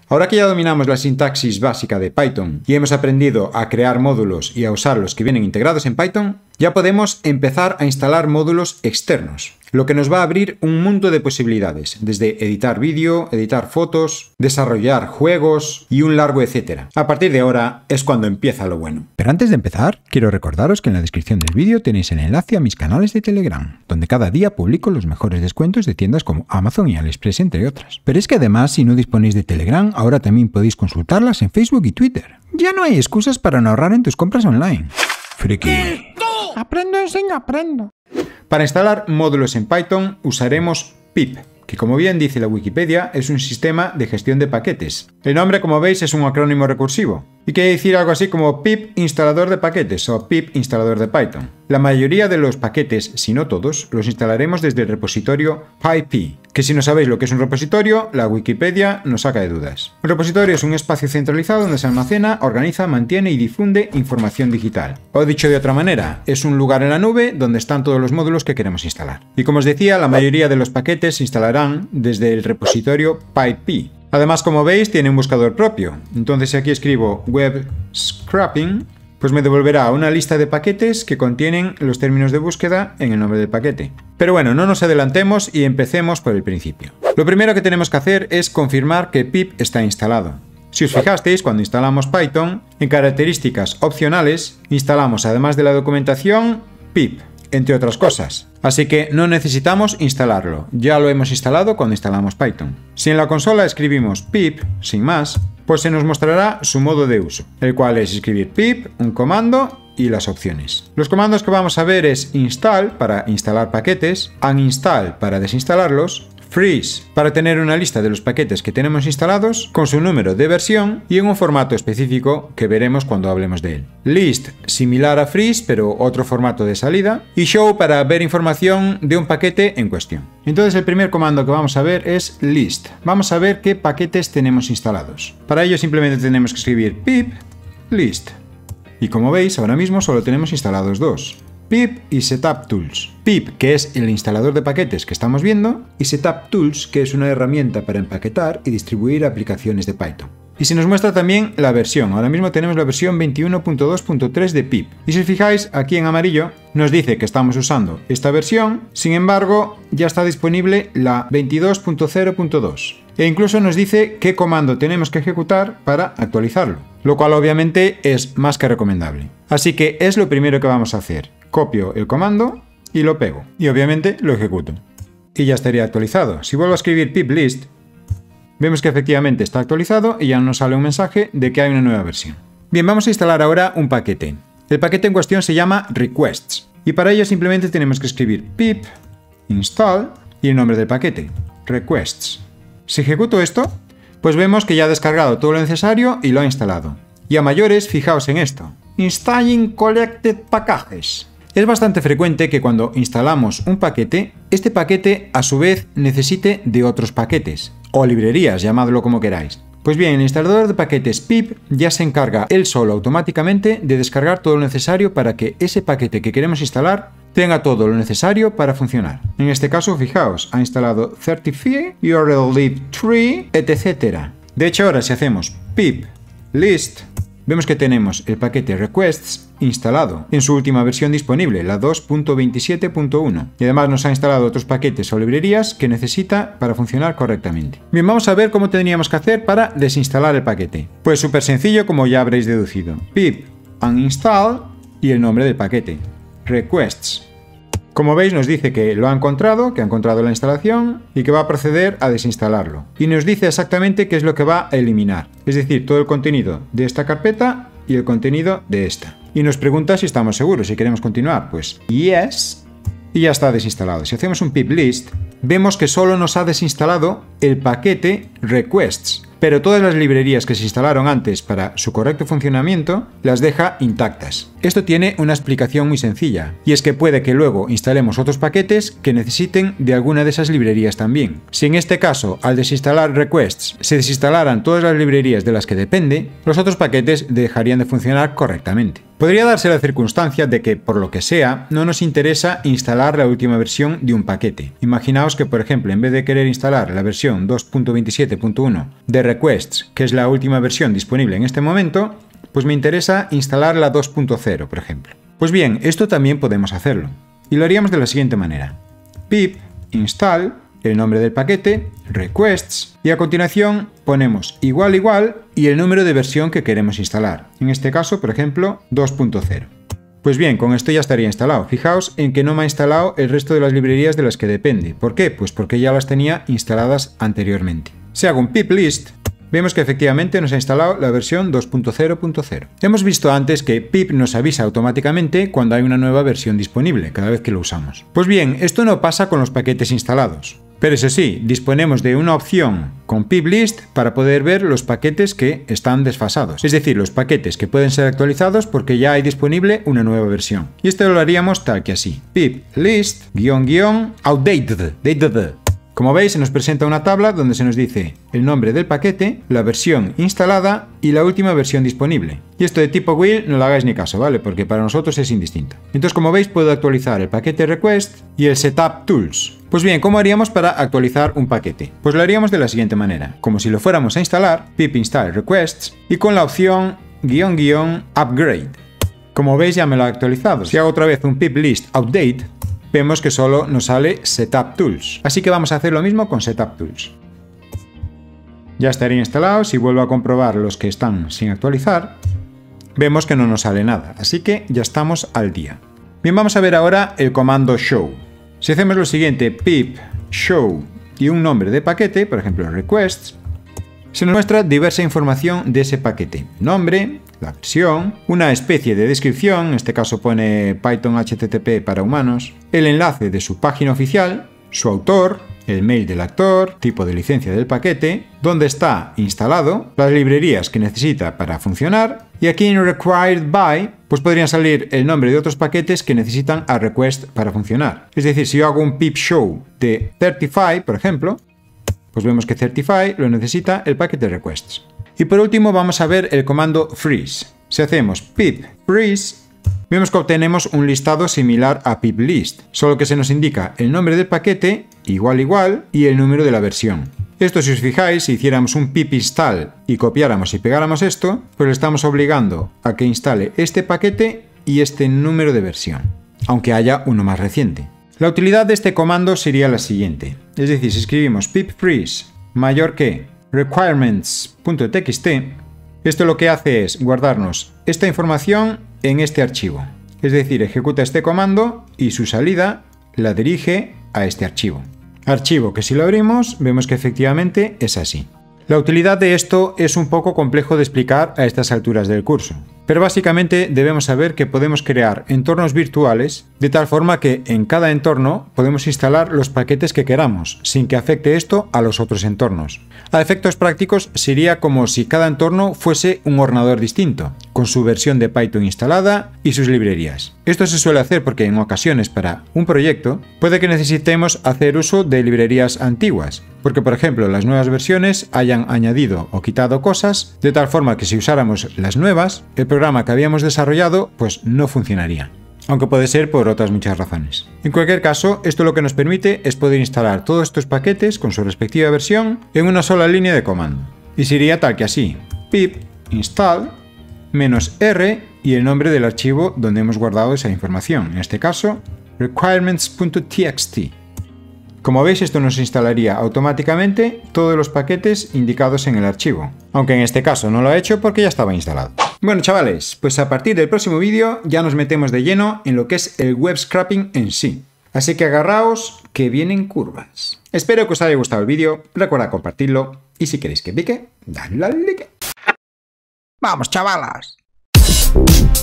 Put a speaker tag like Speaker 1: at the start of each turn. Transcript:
Speaker 1: Ahora que ya dominamos la sintaxis básica de Python y hemos aprendido a crear módulos y a usar los que vienen integrados en Python, ya podemos empezar a instalar módulos externos, lo que nos va a abrir un mundo de posibilidades, desde editar vídeo, editar fotos, desarrollar juegos y un largo etcétera. A partir de ahora es cuando empieza lo bueno.
Speaker 2: Pero antes de empezar, quiero recordaros que en la descripción del vídeo tenéis el enlace a mis canales de Telegram, donde cada día publico los mejores descuentos de tiendas como Amazon y AliExpress, entre otras. Pero es que además, si no disponéis de Telegram, ahora también podéis consultarlas en Facebook y Twitter. Ya no hay excusas para no ahorrar en tus compras online. Friki.
Speaker 3: Aprendo, enseño, aprendo.
Speaker 1: Para instalar módulos en Python usaremos pip, que como bien dice la Wikipedia es un sistema de gestión de paquetes. El nombre, como veis, es un acrónimo recursivo y quiere decir algo así como pip instalador de paquetes o pip instalador de Python. La mayoría de los paquetes, si no todos, los instalaremos desde el repositorio PyPI, que si no sabéis lo que es un repositorio, la Wikipedia nos saca de dudas. Un repositorio es un espacio centralizado donde se almacena, organiza, mantiene y difunde información digital. O dicho de otra manera, es un lugar en la nube donde están todos los módulos que queremos instalar. Y como os decía, la mayoría de los paquetes se instalarán desde el repositorio PyPI. Además, como veis, tiene un buscador propio. Entonces, si aquí escribo web scraping, pues me devolverá una lista de paquetes que contienen los términos de búsqueda en el nombre del paquete. Pero bueno, no nos adelantemos y empecemos por el principio. Lo primero que tenemos que hacer es confirmar que pip está instalado. Si os fijasteis, cuando instalamos Python, en características opcionales, instalamos además de la documentación, pip, entre otras cosas. Así que no necesitamos instalarlo, ya lo hemos instalado cuando instalamos Python. Si en la consola escribimos pip, sin más, pues se nos mostrará su modo de uso, el cual es escribir pip, un comando y las opciones. Los comandos que vamos a ver es install para instalar paquetes, uninstall para desinstalarlos, freeze para tener una lista de los paquetes que tenemos instalados con su número de versión y en un formato específico que veremos cuando hablemos de él. List, similar a freeze pero otro formato de salida, y show para ver información de un paquete en cuestión. Entonces el primer comando que vamos a ver es list. Vamos a ver qué paquetes tenemos instalados. Para ello simplemente tenemos que escribir pip list. Y como veis, ahora mismo solo tenemos instalados dos. Pip y Setup Tools. Pip, que es el instalador de paquetes que estamos viendo, y Setup Tools, que es una herramienta para empaquetar y distribuir aplicaciones de Python. Y se nos muestra también la versión. Ahora mismo tenemos la versión 21.2.3 de pip. Y si os fijáis, aquí en amarillo nos dice que estamos usando esta versión, sin embargo, ya está disponible la 22.0.2. E incluso nos dice qué comando tenemos que ejecutar para actualizarlo, lo cual obviamente es más que recomendable. Así que es lo primero que vamos a hacer. Copio el comando y lo pego. Y obviamente lo ejecuto. Y ya estaría actualizado. Si vuelvo a escribir pip list, vemos que efectivamente está actualizado y ya nos sale un mensaje de que hay una nueva versión. Bien, vamos a instalar ahora un paquete. El paquete en cuestión se llama requests. Y para ello simplemente tenemos que escribir pip install y el nombre del paquete, requests. Si ejecuto esto, pues vemos que ya ha descargado todo lo necesario y lo ha instalado. Y a mayores, fijaos en esto. Installing collected packages. Es bastante frecuente que cuando instalamos un paquete, este paquete a su vez necesite de otros paquetes, o librerías, llamadlo como queráis. Pues bien, el instalador de paquetes pip ya se encarga él solo automáticamente de descargar todo lo necesario para que ese paquete que queremos instalar tenga todo lo necesario para funcionar. En este caso, fijaos, ha instalado Certify, URL tree, etc. De hecho, ahora si hacemos pip list, vemos que tenemos el paquete requests instalado en su última versión disponible, la 2.27.1, y además nos ha instalado otros paquetes o librerías que necesita para funcionar correctamente. Bien, vamos a ver cómo tendríamos que hacer para desinstalar el paquete. Pues súper sencillo, como ya habréis deducido. Pip uninstall y el nombre del paquete, requests. Como veis, nos dice que lo ha encontrado, que ha encontrado la instalación y que va a proceder a desinstalarlo. Y nos dice exactamente qué es lo que va a eliminar, es decir, todo el contenido de esta carpeta y el contenido de esta. Y nos pregunta si estamos seguros, si queremos continuar. Pues yes, y ya está desinstalado. Si hacemos un pip list, vemos que solo nos ha desinstalado el paquete requests, pero todas las librerías que se instalaron antes para su correcto funcionamiento las deja intactas. Esto tiene una explicación muy sencilla, y es que puede que luego instalemos otros paquetes que necesiten de alguna de esas librerías también. Si en este caso, al desinstalar requests, se desinstalaran todas las librerías de las que depende, los otros paquetes dejarían de funcionar correctamente. Podría darse la circunstancia de que, por lo que sea, no nos interesa instalar la última versión de un paquete. Imaginaos que, por ejemplo, en vez de querer instalar la versión 2.27.1 de requests, que es la última versión disponible en este momento, pues me interesa instalar la 2.0, por ejemplo. Pues bien, esto también podemos hacerlo. Y lo haríamos de la siguiente manera. Pip install, el nombre del paquete, requests, y a continuación ponemos igual y el número de versión que queremos instalar. En este caso, por ejemplo, 2.0. Pues bien, con esto ya estaría instalado. Fijaos en que no me ha instalado el resto de las librerías de las que depende. ¿Por qué? Pues porque ya las tenía instaladas anteriormente. Si hago un pip list, vemos que efectivamente nos ha instalado la versión 2.0.0. Hemos visto antes que pip nos avisa automáticamente cuando hay una nueva versión disponible, cada vez que lo usamos. Pues bien, esto no pasa con los paquetes instalados. Pero eso sí, disponemos de una opción con pip list para poder ver los paquetes que están desfasados. Es decir, los paquetes que pueden ser actualizados porque ya hay disponible una nueva versión. Y esto lo haríamos tal que así. Pip list outdated. Como veis, se nos presenta una tabla donde se nos dice el nombre del paquete, la versión instalada y la última versión disponible. Y esto de tipo will no le hagáis ni caso, ¿vale? Porque para nosotros es indistinto. Entonces, como veis, puedo actualizar el paquete request y el setup tools. Pues bien, ¿cómo haríamos para actualizar un paquete? Pues lo haríamos de la siguiente manera. Como si lo fuéramos a instalar, pip install requests y con la opción --upgrade. Como veis, ya me lo ha actualizado. Si hago otra vez un pip list update, vemos que solo nos sale Setup Tools. Así que vamos a hacer lo mismo con Setup Tools. Ya estaría instalado. Si vuelvo a comprobar los que están sin actualizar, vemos que no nos sale nada. Así que ya estamos al día. Bien, vamos a ver ahora el comando show. Si hacemos lo siguiente, pip show y un nombre de paquete, por ejemplo requests, se nos muestra diversa información de ese paquete. Nombre, la versión, una especie de descripción, en este caso pone Python HTTP para humanos, el enlace de su página oficial, su autor, el mail del actor, tipo de licencia del paquete, dónde está instalado, las librerías que necesita para funcionar, y aquí en Required By, pues podrían salir el nombre de otros paquetes que necesitan a request para funcionar. Es decir, si yo hago un pip show de Certify, por ejemplo, pues vemos que Certify lo necesita el paquete requests. Y por último vamos a ver el comando freeze. Si hacemos pip freeze, vemos que obtenemos un listado similar a pip list, solo que se nos indica el nombre del paquete, igual, y el número de la versión. Esto, si os fijáis, si hiciéramos un pip install y copiáramos y pegáramos esto, pues le estamos obligando a que instale este paquete y este número de versión, aunque haya uno más reciente. La utilidad de este comando sería la siguiente. Es decir, si escribimos pip freeze mayor que requirements.txt, esto lo que hace es guardarnos esta información en este archivo. Es decir, ejecuta este comando y su salida la dirige a este archivo. Archivo que si lo abrimos vemos que efectivamente es así. La utilidad de esto es un poco complejo de explicar a estas alturas del curso, pero básicamente debemos saber que podemos crear entornos virtuales de tal forma que en cada entorno podemos instalar los paquetes que queramos, sin que afecte esto a los otros entornos. A efectos prácticos sería como si cada entorno fuese un ordenador distinto, con su versión de Python instalada y sus librerías. Esto se suele hacer porque en ocasiones para un proyecto puede que necesitemos hacer uso de librerías antiguas, porque por ejemplo las nuevas versiones hayan añadido o quitado cosas de tal forma que si usáramos las nuevas, el programa que habíamos desarrollado pues no funcionaría, aunque puede ser por otras muchas razones. En cualquier caso, esto lo que nos permite es poder instalar todos estos paquetes con su respectiva versión en una sola línea de comando. Y sería tal que así, pip install -r y el nombre del archivo donde hemos guardado esa información, en este caso requirements.txt. Como veis, esto nos instalaría automáticamente todos los paquetes indicados en el archivo, aunque en este caso no lo ha hecho porque ya estaba instalado. Bueno chavales, pues a partir del próximo vídeo ya nos metemos de lleno en lo que es el web scraping en sí. Así que agarraos que vienen curvas. Espero que os haya gustado el vídeo, recuerda compartirlo y si queréis que pique, dadle al like.
Speaker 3: ¡Vamos, chavalas!